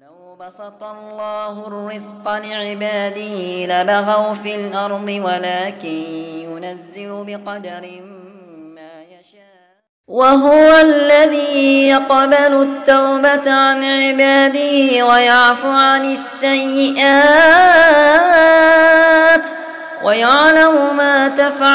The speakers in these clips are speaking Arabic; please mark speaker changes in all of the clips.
Speaker 1: ولو بسط الله الرزق لعباده لبغوا في الأرض ولكن ينزل بقدر ما يشاء وهو الذي يقبل التوبة عن عباده ويعفو عن السيئات ويعلم ما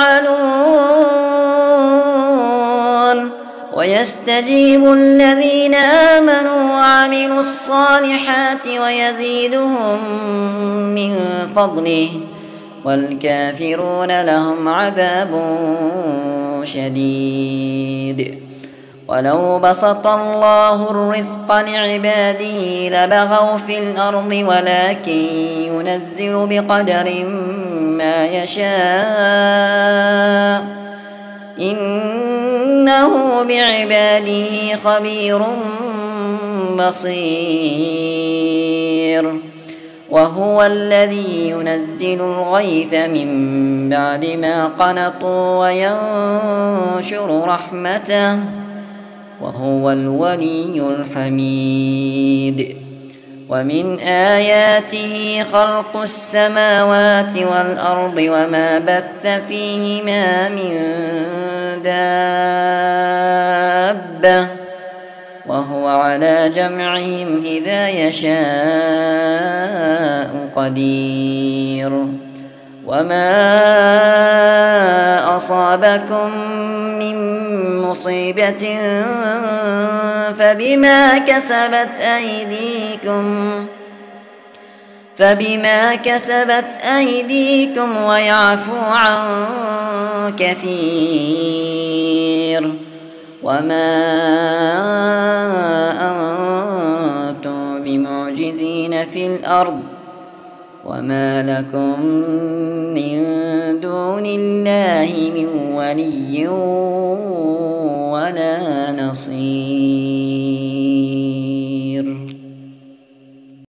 Speaker 1: تفعلون ويستجيب الذين آمنوا وعملوا الصالحات ويزيدهم من فضله والكافرون لهم عذاب شديد ولو بسط الله الرزق لعباده لبغوا في الأرض ولكن ينزل بقدر ما يشاء إنه بعباده خبير بصير وهو الذي ينزل الغيث من بعد ما قنطوا وينشر رحمته وهو الولي الحميد ومن آياته خلق السماوات والأرض وما بث فيهما من دابة وهو على جمعهم إذا يشاء قدير وما أصابكم من مصيبة فبما كسبت أيديكم ويعفو عن كثير وما أنتم بمعجزين في الأرض وما لكم من دون الله من ولي ولا نصير.